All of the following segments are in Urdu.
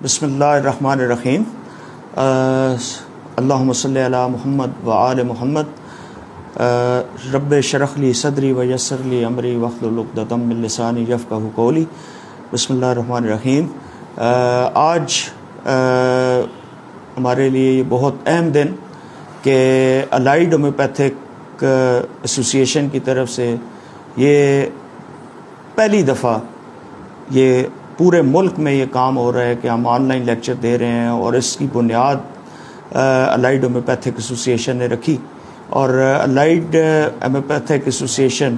بسم اللہ الرحمن الرحیم۔ اللہم صلی علی محمد و آل محمد۔ رب اشرح لی صدری ویسر لی امری واحلل عقدۃ من لسانی یفقہوا قولی۔ بسم اللہ الرحمن الرحیم۔ آج ہمارے لیے یہ بہت اہم دن کہ الائیڈ ہومیوپیتھک ایسوسی ایشن کی طرف سے یہ پہلی دفعہ یہ پورے ملک میں یہ کام ہو رہا ہے کہ ہم آن لائن لیکچر دے رہے ہیں، اور اس کی بنیاد الائیڈ ہومیوپیتھک ایسوسی ایشن نے رکھی۔ اور الائیڈ ہومیوپیتھک ایسوسی ایشن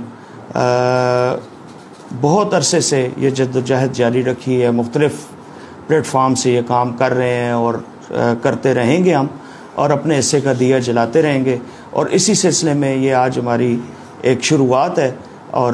بہت عرصے سے یہ جدوجہد جاری رکھی ہے، مختلف پلیٹ فارم سے یہ کام کر رہے ہیں اور کرتے رہیں گے ہم، اور اپنے حصے کا دیا جلاتے رہیں گے۔ اور اسی سلسلے میں یہ آج ہماری ایک شروعات ہے، اور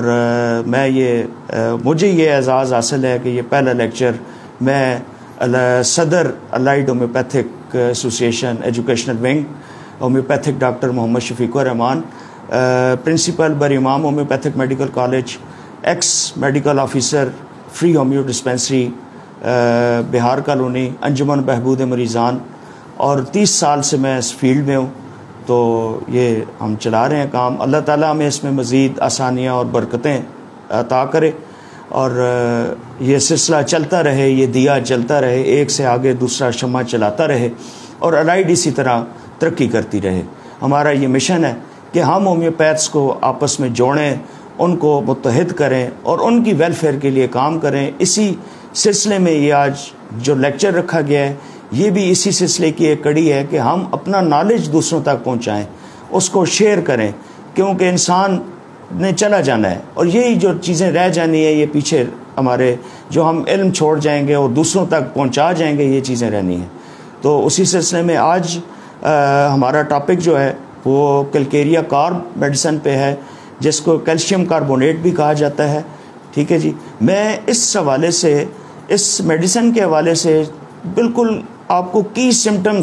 مجھے یہ اعزاز حاصل ہے کہ یہ پہلا لیکچر میں صدر allied homeopathic association educational wing homeopathic doctor Mohammad Shafiq ur-Rahman, principal بر امام homeopathic medical college, ex medical officer free homeo dispensary Bihar colony, انجمن بہبود مریضان، اور 30 سال سے میں اس فیلڈ میں ہوں، تو یہ ہم چلا رہے ہیں کام۔ اللہ تعالیٰ ہمیں اس میں مزید آسانیاں اور برکتیں عطا کرے، اور یہ سلسلہ چلتا رہے، یہ دیا جلتا رہے، ایک سے آگے دوسرا شمع چلاتا رہے، اور الائیڈ اسی طرح ترقی کرتی رہے۔ ہمارا یہ مشن ہے کہ ہم ہومیوپیتھس کو آپس میں جوڑیں، ان کو متحد کریں اور ان کی ویلفیئر کے لیے کام کریں۔ اسی سلسلے میں یہ آج جو لیکچر رکھا گیا ہے، یہ بھی اسی سلسلے کی ایک کڑی ہے کہ ہم اپنا نالج دوسروں تک پہنچائیں، اس کو شیئر کریں، کیونکہ انسان نے چلا جانا ہے، اور یہی جو چیزیں رہ جانی ہے، یہ پیچھے ہمارے جو ہم علم چھوڑ جائیں گے اور دوسروں تک پہنچا جائیں گے، یہ چیزیں رہنی ہیں۔ تو اسی سلسلے میں آج ہمارا ٹاپک جو ہے وہ کیلکیریا کارب میڈیسن پہ ہے، جس کو کیلشیم کاربونیٹ بھی کہا جاتا ہے۔ ٹھیک ہے جی، میں اس حوالے سے، اس میڈیسن کے حوالے سے بالکل آپ کو کی سمٹمز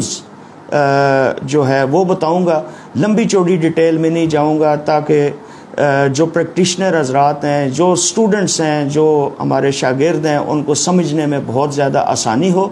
جو ہے وہ بتاؤں گا، لمبی چوڑی ڈیٹیل میں نہیں جاؤں گا، تاکہ جو پریکٹیشنر حضرات ہیں، جو اسٹوڈنٹس ہیں، جو ہمارے شاگرد ہیں، ان کو سمجھنے میں بہت زیادہ آسانی ہو۔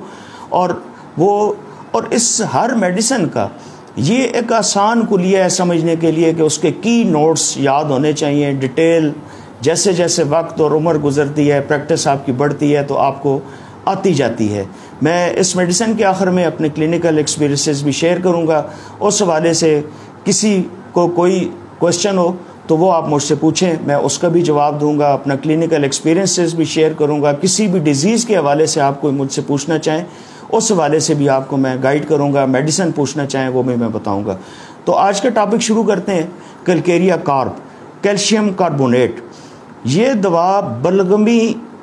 اور اس ہر میڈیسن کا یہ ایک آسان کلیہ ہے سمجھنے کے لیے کہ اس کے کی نوٹس یاد ہونے چاہیے۔ ڈیٹیل جیسے جیسے وقت اور عمر گزرتی ہے، پریکٹس آپ کی بڑھتی ہے، تو آپ کو آتی جاتی ہے۔ میں اس میڈیسن کے آخر میں اپنے کلینکل ایکسپیرینسز بھی شیئر کروں گا۔ اس حوالے سے کسی کو کوئی کوشچن ہو تو وہ آپ مجھ سے پوچھیں، میں اس کا بھی جواب دوں گا۔ اپنا کلینکل ایکسپیرینسز بھی شیئر کروں گا۔ کسی بھی ڈیزیز کے حوالے سے آپ کوئی مجھ سے پوچھنا چاہیں، اس حوالے سے بھی آپ کو میں گائیڈ کروں گا۔ میڈیسن پوچھنا چاہیں وہ بھی میں بتاؤں گا۔ تو آج کا ٹاپک شروع کرتے ہیں۔ کیلکیریا کارب، کیلشیم کاربونیٹ، یہ دوا بلغمی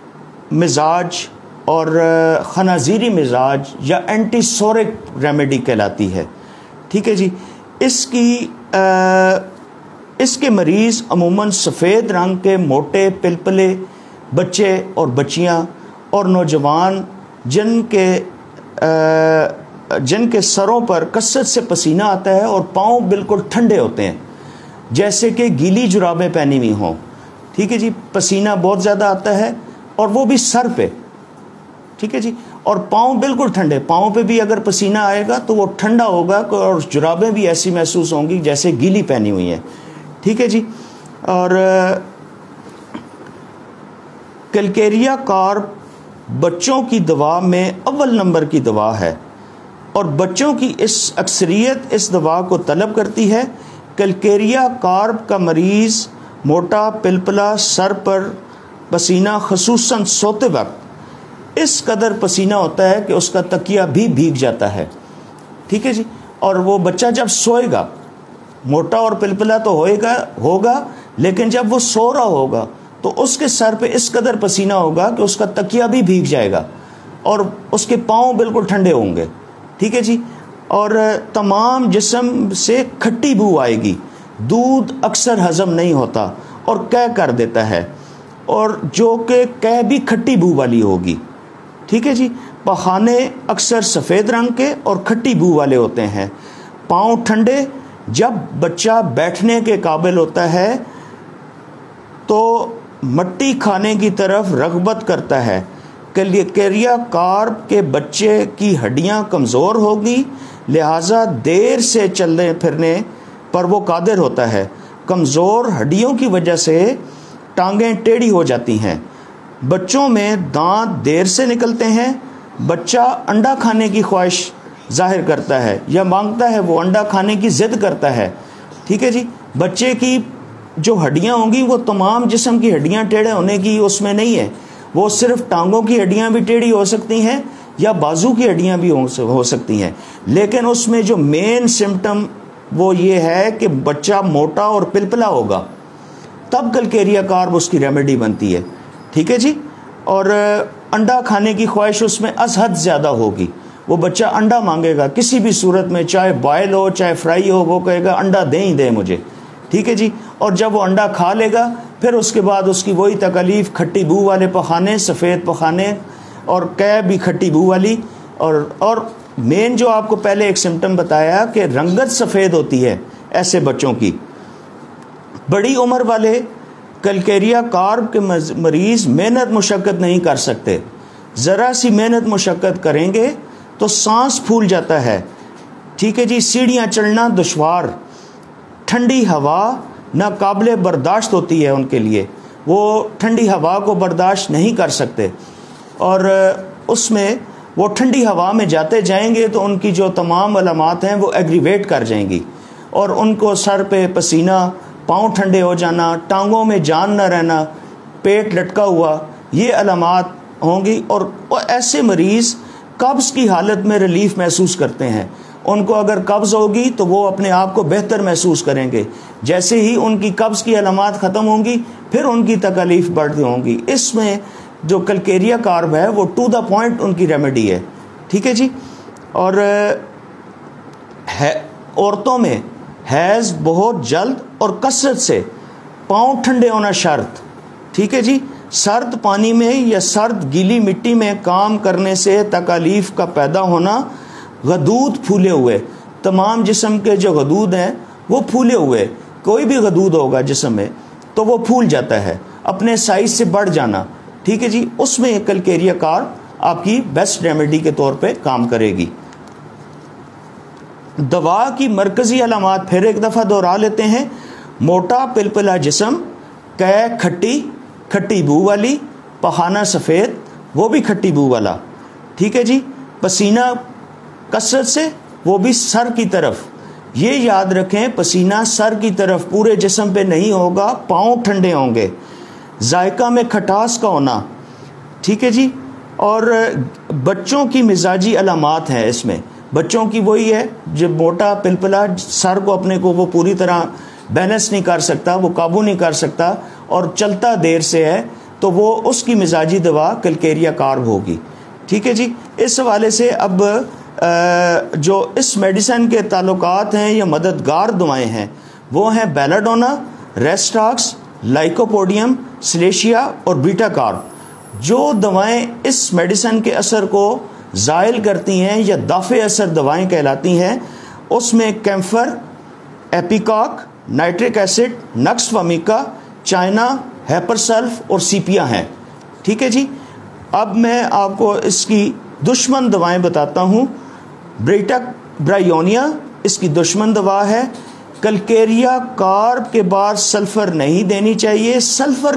مزاج اور خنازیری مزاج یا اینٹی سورک ریمیڈی کہلاتی ہے۔ ٹھیک ہے جی، اس کے مریض عموماً سفید رنگ کے موٹے پلپلے بچے اور بچیاں اور نوجوان جن کے سروں پر کثرت سے پسینہ آتا ہے اور پاؤں بالکل ٹھنڈے ہوتے ہیں، جیسے کہ گیلی جرابیں پہنی ہوئی ہوں۔ ٹھیک ہے جی، پسینہ بہت زیادہ آتا ہے، اور وہ بھی سر پہ۔ ٹھیک ہے جی، اور پاؤں بالکل ٹھنڈے، پاؤں پہ بھی اگر پسینہ آئے گا تو وہ ٹھنڈا ہوگا، اور جرابیں بھی ایسی محسوس ہوں گی جیسے گیلی پہنی ہوئی ہیں۔ ٹھیک ہے جی، اور کیلکیریا کارب بچوں کی دوا میں اول نمبر کی دوا ہے، اور بچوں کی اکثریت اس دوا کو طلب کرتی ہے۔ کیلکیریا کارب کا مریض موٹا پلپلا سر پر پسینہ، خصوصاً سوتے وقت اس قدر پسینہ ہوتا ہے کہ اس کا تکیہ بھی بھیگ جاتا ہے۔ ٹھیک ہے جی، اور وہ بچہ جب سوئے گا، موٹا اور پلپلا تو ہوگا، لیکن جب وہ سو رہا ہوگا تو اس کے سر پہ اس قدر پسینہ ہوگا کہ اس کا تکیہ بھی بھیگ جائے گا، اور اس کے پاؤں بالکل ٹھنڈے ہوں گے۔ ٹھیک ہے جی، اور تمام جسم سے کھٹی بو آئے گی، دودھ اکثر ہضم نہیں ہوتا اور قے کر دیتا ہے، اور جو کہ قے بھی کھٹی بو والی ہوگی۔ ٹھیک ہے جی، پخانے اکثر سفید رنگ کے اور کھٹی بو والے ہوتے ہیں، پاؤں ٹھنڈے۔ جب بچہ بیٹھنے کے قابل ہوتا ہے تو مٹی کھانے کی طرف رغبت کرتا ہے، کلیکیریا کارب کے بچے کی ہڈیاں کمزور ہوگی، لہٰذا دیر سے چلنے پھرنے پر وہ قادر ہوتا ہے۔ کمزور ہڈیوں کی وجہ سے ٹانگیں ٹیڑھی ہو جاتی ہیں۔ بچوں میں دانت دیر سے نکلتے ہیں۔ بچہ انڈا کھانے کی خواہش ظاہر کرتا ہے یا مانگتا ہے، وہ انڈا کھانے کی ضد کرتا ہے، ٹھیک ہے جی۔ بچے کی جو ہڈیاں ہوں گی وہ تمام جسم کی ہڈیاں ٹیڑھے ہونے کی اس میں نہیں ہے، وہ صرف ٹانگوں کی ہڈیاں بھی ٹیڑھی ہو سکتی ہیں یا بازو کی ہڈیاں بھی ہو سکتی ہیں، لیکن اس میں جو مین سمٹم وہ یہ ہے کہ بچہ موٹا اور پلپلا ہوگا، تب کلکیریا کارب اس کی ریمیڈی بنتی ہے، ٹھیک ہے جی۔ اور انڈا کھانے کی خواہش اس میں از حد زیادہ ہوگی، وہ بچہ انڈا مانگے گا کسی بھی صورت میں، چاہے بوائل ہو چاہے فرائی ہو، وہ کہے گا انڈا دیں ہی دیں مجھے، ٹھیک ہے جی۔ اور جب وہ انڈا کھا لے گا پھر اس کے بعد اس کی وہی تکالیف، کھٹی بو والے پخانے، سفید پخانے اور بھی کھٹی بو والی، اور مین جو آپ کو پہلے ایک سمٹم بتایا کہ رنگت سفید ہوتی ہے ایسے بچوں کی۔ بڑی عمر والے کلکیریا کارب کے مریض محنت مشقت نہیں کر سکتے، ذرا سی محنت مشقت کریں گے تو سانس پھول جاتا ہے، ٹھیک ہے جی۔ سیڑھیاں چڑھنا دشوار، ٹھنڈی ہوا ناقابل برداشت ہوتی ہے ان کے لیے، وہ ٹھنڈی ہوا کو برداشت نہیں کر سکتے، اور اس میں وہ ٹھنڈی ہوا میں جاتے جائیں گے تو ان کی جو تمام علامات ہیں وہ ایگریویٹ کر جائیں گی، اور ان کو سر پہ پسینہ، پاؤں ٹھنڈے ہو جانا، ٹانگوں میں جان نہ رہنا، پیٹ لٹکا ہوا، یہ علامات ہوں گی۔ اور ایسے مریض قبض کی حالت میں ریلیف محسوس کرتے ہیں، ان کو اگر قبض ہوگی تو وہ اپنے آپ کو بہتر محسوس کریں گے، جیسے ہی ان کی قبض کی علامات ختم ہوں گی پھر ان کی تکالیف بڑھتی ہوں گی۔ اس میں جو کلکیریا کارب ہے وہ ٹو دا پوائنٹ ان کی ریمیڈی ہے، ٹھیک ہے جی۔ اور عورتوں میں حیض بہت جلد اور کثرت سے، پاؤں ٹھنڈے ہونا شرط، ٹھیک ہے جی۔ سرد پانی میں یا سرد گیلی مٹی میں کام کرنے سے تکالیف کا پیدا ہونا، غدود پھولے ہوئے، تمام جسم کے جو غدود ہیں وہ پھولے ہوئے، کوئی بھی غدود ہوگا جسم میں تو وہ پھول جاتا ہے، اپنے سائز سے بڑھ جانا، ٹھیک ہے جی۔ اس میں کلکیریا کارب آپ کی بیسٹ ریمیڈی کے طور پہ کام کرے گی۔ دوا کی مرکزی علامات پھر ایک دفعہ دوہرا لیتے ہیں: موٹا پلپلا جسم، کھٹی بو والی، پخانہ سفید، وہ بھی کھٹی بو والا، ٹھیک ہے جی۔ پسینہ کثرت سے، وہ بھی سر کی طرف، یہ یاد رکھیں پسینہ سر کی طرف، پورے جسم پہ نہیں ہوگا، پاؤں ٹھنڈے ہوں گے۔ ذائقہ میں کھٹاس کا ہونا، ٹھیک ہے جی۔ اور بچوں کی مزاجی علامات ہیں اس میں، بچوں کی وہی ہے جو موٹا پلپلا، سر کو اپنے کو وہ پوری طرح بیلنس نہیں کر سکتا، وہ قابو نہیں کر سکتا اور چلتا دیر سے ہے، تو وہ اس کی مزاجی دوا کلکیریا کارب ہوگی، ٹھیک ہے جی۔ اس حوالے سے اب جو اس میڈیسن کے تعلقات ہیں یا مددگار دعائیں ہیں وہ ہیں بیلاڈونا، ریسٹاکس، لائکوپوڈیم، سلیشیا اور بیٹا کارب۔ جو دوائیں اس میڈیسن کے اثر کو زائل کرتی ہیں یا دافع اثر دوائیں کہلاتی ہیں، اس میں camphor, ipecac, nitric acid, nux vomica, China, hepar sulph اور سیپیا ہیں، ٹھیک ہے جی۔ اب میں آپ کو اس کی دشمن دوائیں بتاتا ہوں۔ بریٹا برائیونیا اس کی دشمن دوا ہے۔ کلکیریا کارب کے بعد سلفر نہیں دینی چاہیے، سلفر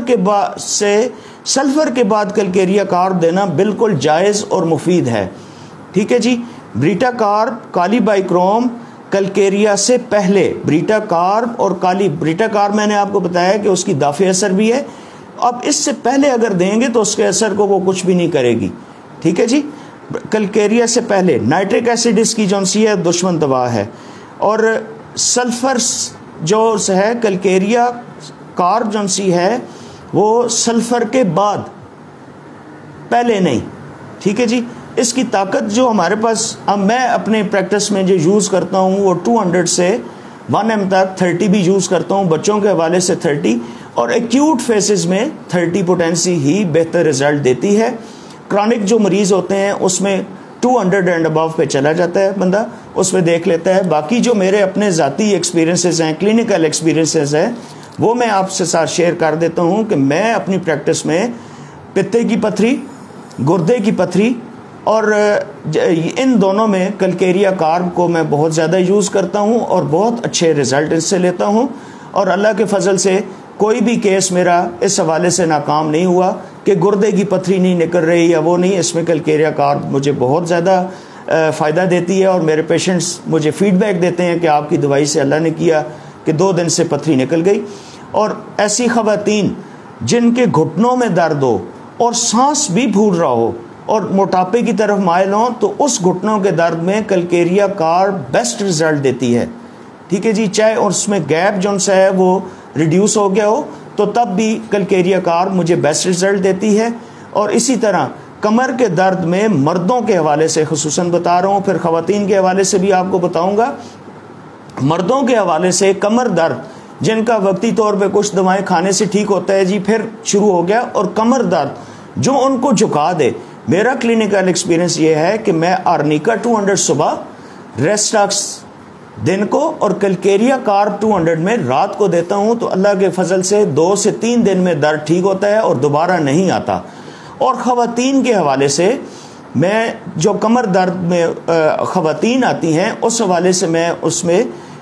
کے بعد کلکیریا کارب دینا بالکل جائز اور مفید ہے، ٹھیک ہے جی۔ بریٹا کارب، کالی بائیکروم کلکیریا سے پہلے، بریٹا کارب اور بریٹا کارب میں نے آپ کو بتایا کہ اس کی دافع اثر بھی ہے، اب اس سے پہلے اگر دیں گے تو اس کے اثر کو وہ کچھ بھی نہیں کرے گی، ٹھیک ہے جی۔ کلکیریا سے پہلے نائٹرک ایسڈ اس کی جونسی ہے دشمن دوا ہے، اور سلفر جو ہے کلکیریا کارب جونسی ہے وہ سلفر کے بعد، پہلے نہیں، ٹھیک ہے جی۔ اس کی طاقت جو ہمارے پاس، اب میں اپنے پریکٹس میں جو یوز کرتا ہوں وہ 200 سے 1 m تک 30 بھی یوز کرتا ہوں، بچوں کے حوالے سے 30، اور ایکیوٹ فیسز میں 30 پوٹینسی ہی بہتر رزلٹ دیتی ہے۔ کرونک جو مریض ہوتے ہیں اس میں 200 اینڈ ابو پہ چلا جاتا ہے بندہ، اس پہ دیکھ لیتا ہے۔ باقی جو میرے اپنے ذاتی ایکسپیرینسز ہیں، کلینکل ایکسپیرینسز ہیں، وہ میں آپ سے ساتھ شیئر کر دیتا ہوں کہ میں اپنی پریکٹس میں پتے کی پتھری، گردے کی پتھری، اور ان دونوں میں کلکیریا کارب کو میں بہت زیادہ یوز کرتا ہوں اور بہت اچھے رزلٹ اس سے لیتا ہوں، اور اللہ کے فضل سے کوئی بھی کیس میرا اس حوالے سے ناکام نہیں ہوا کہ گردے کی پتھری نہیں نکل رہی یا وہ نہیں. اس میں کلکیریا کارب مجھے بہت زیادہ فائدہ دیتی ہے، اور میرے پیشنٹس مجھے فیڈ بیک دیتے ہیں کہ آپ کی دوائی سے اللہ نے کیا کہ 2 دن سے پتھری نکل گئی. اور ایسی خواتین جن کے گھٹنوں میں درد ہو اور سانس بھی پھول رہا ہو اور موٹاپے کی طرف مائل ہوں، تو اس گھٹنوں کے درد میں کلکیریا کارب بیسٹ رزلٹ دیتی ہے. ٹھیک ہے جی، چاہے اس میں گیپ جو سا ہے وہ ریڈیوس ہو گیا ہو تو تب بھی کلکیریا کارب مجھے بیسٹ رزلٹ دیتی ہے. اور اسی طرح کمر کے درد میں مردوں کے حوالے سے خصوصاً بتا رہا ہوں، پھر خواتین کے حوالے سے بھی آپ کو بتاؤں گا. مردوں کے حوالے سے کمر درد جن کا وقتی طور پہ کچھ دوائیں کھانے سے ٹھیک ہوتا ہے جی، پھر شروع ہو گیا، اور کمر درد جو ان کو جھکا دے، میرا کلینکل ایکسپیرینس یہ ہے کہ میں آرنیکا 200 صبح، ریسٹاکس دن کو، اور کلکیریا کارب 200 میں رات کو دیتا ہوں، تو اللہ کے فضل سے 2 سے 3 دن میں درد ٹھیک ہوتا ہے اور دوبارہ نہیں آتا. اور خواتین کے حوالے سے میں جو کمر درد میں خواتین آتی ہیں اس حوالے سے میں اس میں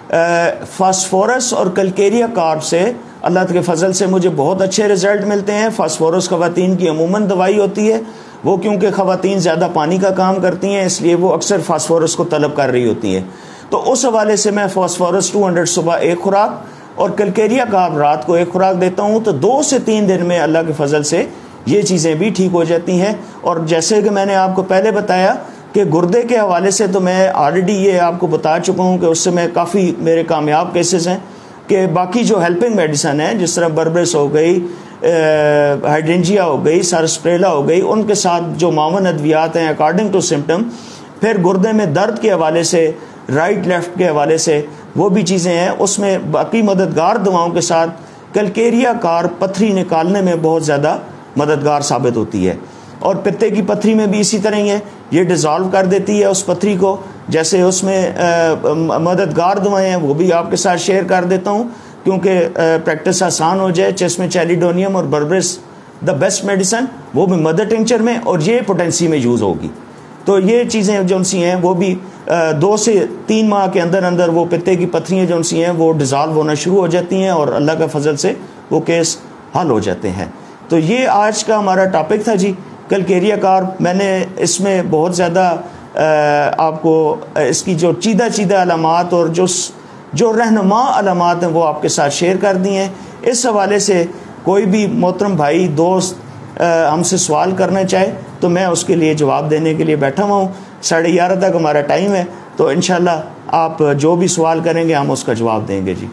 فاسفورس اور کلکیریا کارب سے اللہ کے فضل سے مجھے بہت اچھے رزلٹ ملتے ہیں. فاسفورس خواتین کی عموماً دوائی ہوتی ہے، وہ کیونکہ خواتین زیادہ پانی کا کام کرتی ہیں اس لیے وہ اکثر فاسفورس کو طلب کر رہی ہوتی ہیں، تو اس حوالے سے میں فاسفورس 200 صبح ایک خوراک اور کلکیریا کارب رات کو ایک خوراک دیتا ہوں، تو 2 سے 3 دن میں اللہ کے فضل سے یہ چیزیں بھی ٹھیک ہو جاتی ہیں. اور جیسے کہ میں نے آپ کو پہلے بتایا کہ گردے کے حوالے سے تو میں آلریڈی یہ آپ کو بتا چکا ہوں کہ اس سے میں کافی میرے کامیاب کیسز ہیں، کہ باقی جو ہیلپنگ میڈیسن ہیں جس طرح بربرس ہو گئی، ہائیڈرینجیا ہو گئی، سارسپریلا ہو گئی، ان کے ساتھ جو معاون ادویات ہیں اکارڈنگ ٹو سمٹم، پھر گردے میں درد کے حوالے سے رائٹ لیفٹ کے حوالے سے وہ بھی چیزیں ہیں، اس میں باقی مددگار دواؤں کے ساتھ کلکیریا کارب پتھری نکالنے میں بہت زیادہ مددگار ثابت ہوتی ہے. اور پتے کی پتھری میں بھی اسی طرح ہی ہے، یہ ڈیزالو کر دیتی ہے اس پتھری کو. جیسے اس میں مددگار دوائیں ہیں وہ بھی آپ کے ساتھ شیئر کر دیتا ہوں کیونکہ پریکٹس آسان ہو جائے. چیس میں چیلیڈونیم اور بربرس دا بیسٹ میڈیسن، وہ بھی مدر ٹنکچر میں، اور یہ پوٹینسی میں یوز ہوگی. تو یہ چیزیں جو سی ہیں وہ بھی 2 سے 3 ماہ کے اندر اندر وہ پتے کی پتھریاں جو سی ہیں وہ ڈیزالو ہونا شروع ہو جاتی ہیں، اور اللہ کا فضل سے وہ کیس حل ہو جاتے ہیں. تو یہ آج کا ہمارا ٹاپک تھا جی، کلکیریا کارب. میں نے اس میں بہت زیادہ آپ کو اس کی جو چیدہ علامات اور جو رہنما علامات ہیں وہ آپ کے ساتھ شیئر کر دی ہیں. اس حوالے سے کوئی بھی محترم بھائی دوست ہم سے سوال کرنا چاہے تو میں اس کے لیے جواب دینے کے لیے بیٹھا ہوا ہوں. 11:30 تک ہمارا ٹائم ہے، تو انشاءاللہ آپ جو بھی سوال کریں گے ہم اس کا جواب دیں گے جی.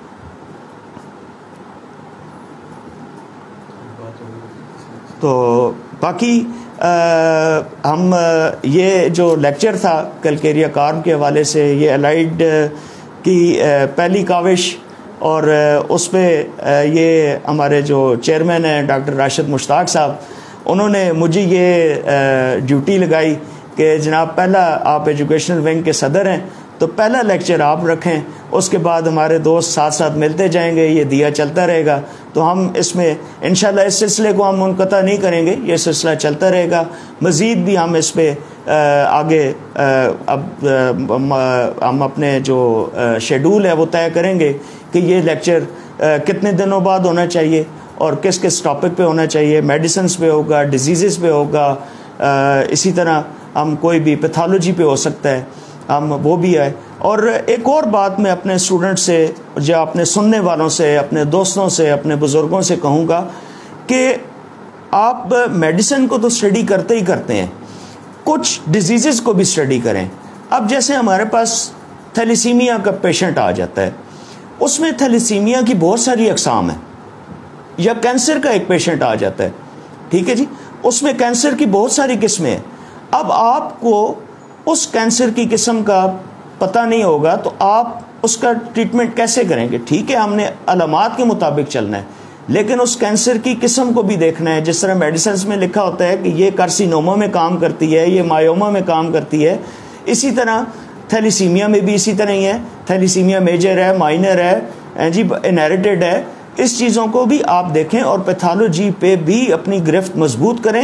تو باقی ہم یہ جو لیکچر تھا کلکیریا کارب کے حوالے سے، یہ الائڈ کی پہلی کاوش، اور اس پہ یہ ہمارے جو چیئرمین ہیں ڈاکٹر راشد مشتاق صاحب، انہوں نے مجھے یہ ڈیوٹی لگائی کہ جناب پہلا آپ ایجوکیشنل ونگ کے صدر ہیں تو پہلا لیکچر آپ رکھیں، اس کے بعد ہمارے دوست ساتھ ساتھ ملتے جائیں گے، یہ دیا چلتا رہے گا. تو ہم اس میں انشاءاللہ اس سلسلے کو ہم منقطع نہیں کریں گے، یہ سلسلہ چلتا رہے گا. مزید بھی ہم اس پہ آگے اب ہم اپنے جو شیڈول ہے وہ طے کریں گے کہ یہ لیکچر کتنے دنوں بعد ہونا چاہیے اور کس کس ٹاپک پہ ہونا چاہیے. میڈیسنز پہ ہوگا، ڈیزیزز پہ ہوگا، اسی طرح ہم کوئی بھی پیتھالوجی پہ ہو سکتا ہے، ہم وہ بھی آئے. اور ایک اور بات میں اپنے اسٹوڈنٹ سے یا اپنے سننے والوں سے، اپنے دوستوں سے، اپنے بزرگوں سے کہوں گا کہ آپ میڈیسن کو تو اسٹڈی کرتے ہی کرتے ہیں، کچھ ڈیزیزز کو بھی اسٹڈی کریں. اب جیسے ہمارے پاس تھیلیسیمیا کا پیشنٹ آ جاتا ہے، اس میں تھیلیسیمیا کی بہت ساری اقسام ہیں. یا کینسر کا ایک پیشنٹ آ جاتا ہے، ٹھیک ہے جی، اس میں کینسر کی بہت ساری قسمیں ہیں. اب آپ کو اس کینسر کی قسم کا پتہ نہیں ہوگا تو آپ اس کا ٹریٹمنٹ کیسے کریں گے؟ ٹھیک ہے، ہم نے علامات کے مطابق چلنا ہے، لیکن اس کینسر کی قسم کو بھی دیکھنا ہے. جس طرح میڈیسنز میں لکھا ہوتا ہے کہ یہ کارسینوما میں کام کرتی ہے، یہ مایوما میں کام کرتی ہے، اسی طرح تھیلیسیمیا میں بھی اسی طرح ہی ہے. تھیلیسیمیا میجر ہے، مائنر ہے جی، انہیریٹڈ ہے. اس چیزوں کو بھی آپ دیکھیں اور پیتھالوجی پہ بھی اپنی گرفت مضبوط کریں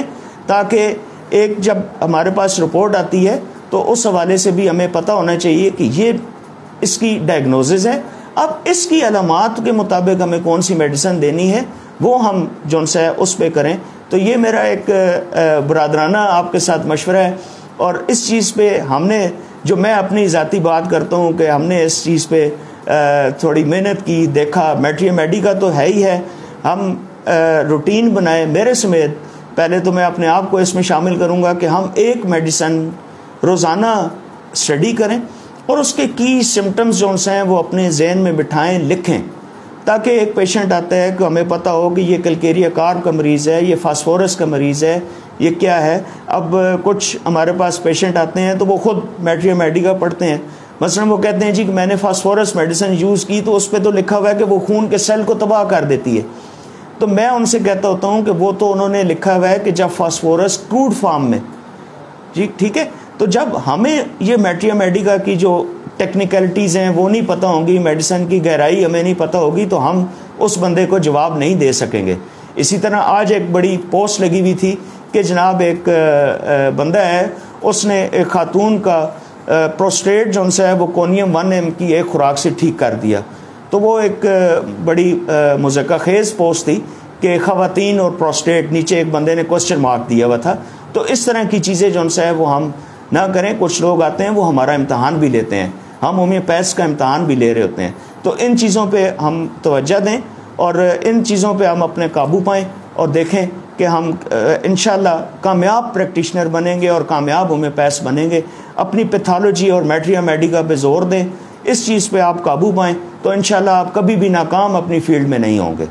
تاکہ ایک جب ہمارے پاس رپورٹ آتی ہے تو اس حوالے سے بھی ہمیں پتہ ہونا چاہیے کہ یہ اس کی ڈائگنوزز ہے. اب اس کی علامات کے مطابق ہمیں کون سی میڈیسن دینی ہے وہ ہم جو ہے اس پہ کریں. تو یہ میرا ایک برادرانہ آپ کے ساتھ مشورہ ہے. اور اس چیز پہ ہم نے جو میں اپنی ذاتی بات کرتا ہوں کہ ہم نے اس چیز پہ تھوڑی محنت کی, دیکھا. میٹری میڈی کا تو ہے ہی ہے, ہم روٹین بنائے میرے سمیت. پہلے تو میں اپنے آپ کو اس میں شامل کروں گا کہ ہم ایک میڈیسن روزانہ اسٹڈی کریں اور اس کے کی سمٹمز جو ہیں وہ اپنے ذہن میں بٹھائیں, لکھیں, تاکہ ایک پیشنٹ آتا ہے کہ ہمیں پتہ ہو کہ یہ کلکیریا کارپ کا مریض ہے, یہ فاسفورس کا مریض ہے, یہ کیا ہے. اب کچھ ہمارے پاس پیشنٹ آتے ہیں تو وہ خود میٹری میڈی کا پڑھتے ہیں. مثلا وہ کہتے ہیں جی کہ میں نے فاسفورس میڈیسن یوز کی تو اس پہ تو لکھا ہوا ہے کہ وہ خون کے سیل کو تباہ کر دیتی ہے. تو میں ان سے کہتا ہوتا ہوں کہ وہ تو انہوں نے لکھا ہوا ہے کہ جب فاسفورس کروڈ فارم میں, جی ٹھیک ہے. تو جب ہمیں یہ میٹری میڈیکا کی جو ٹیکنیکلٹیز ہیں وہ نہیں پتہ ہوں گی, میڈیسن کی گہرائی ہمیں نہیں پتہ ہوگی, تو ہم اس بندے کو جواب نہیں دے سکیں گے. اسی طرح آج ایک بڑی پوسٹ لگی ہوئی تھی کہ جناب ایک بندہ ہے, اس نے ایک خاتون کا پروسٹیٹ جو ہے وہ کونیم 1M کی ایک خوراک سے ٹھیک کر دیا. تو وہ ایک بڑی مذکر خیز پوسٹ تھی کہ خواتین اور پروسٹیٹ, نیچے ایک بندے نے کوسچن مارک دیا ہوا تھا. تو اس طرح کی چیزیں جو ہے وہ ہم نہ کریں. کچھ لوگ آتے ہیں وہ ہمارا امتحان بھی لیتے ہیں, ہم ہومیوپیتھ کا امتحان بھی لے رہے ہوتے ہیں. تو ان چیزوں پہ ہم توجہ دیں اور ان چیزوں پہ ہم اپنے قابو پائیں اور دیکھیں کہ ہم انشاءاللہ کامیاب پریکٹیشنر بنیں گے اور کامیاب ہومیوپیتھ بنیں گے. اپنی پیتھالوجی اور میٹری میڈیکا پہ زور دیں, اس چیز پہ آپ قابو پائیں تو انشاءاللہ آپ کبھی بھی ناکام اپنی فیلڈ میں نہیں ہوں گے.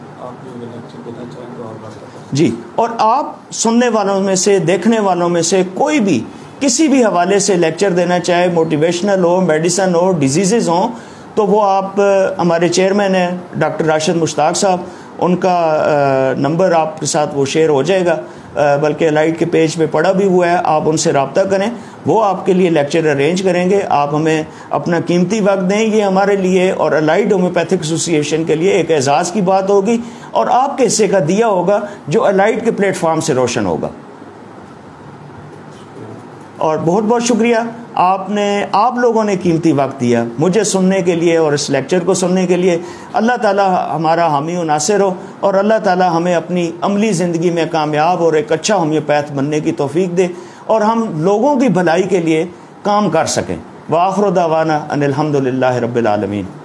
جی, اور آپ سننے والوں میں سے, دیکھنے والوں میں سے کوئی بھی کسی بھی حوالے سے لیکچر دینا چاہے, موٹیویشنل ہو, میڈیسن ہو, ڈیزیزز ہوں, تو وہ آپ ہمارے چیئرمین ہیں ڈاکٹر راشد مشتاق صاحب, ان کا نمبر آپ کے ساتھ وہ شیئر ہو جائے گا, بلکہ لائٹ کے پیج پہ پڑا بھی ہوا ہے, آپ ان سے رابطہ کریں, وہ آپ کے لیے لیکچر ارینج کریں گے. آپ ہمیں اپنا قیمتی وقت دیں, یہ ہمارے لیے اور الائڈ ہومیوپیتھک ایسوسی ایشن کے لیے ایک اعزاز کی بات ہوگی اور آپ کے حصے کا دیا ہوگا جو الائڈ کے پلیٹ فارم سے روشن ہوگا. اور بہت بہت شکریہ, آپ لوگوں نے قیمتی وقت دیا مجھے سننے کے لیے اور اس لیکچر کو سننے کے لیے. اللہ تعالی ہمارا حامی و ناصر ہو اور اللہ تعالی ہمیں اپنی عملی زندگی میں کامیاب اور ایک اچھا ہومیوپیتھ بننے کی توفیق دے اور ہم لوگوں کی بھلائی کے لیے کام کر سکیں. وآخر دعوانا ان الحمد للہ رب العالمین.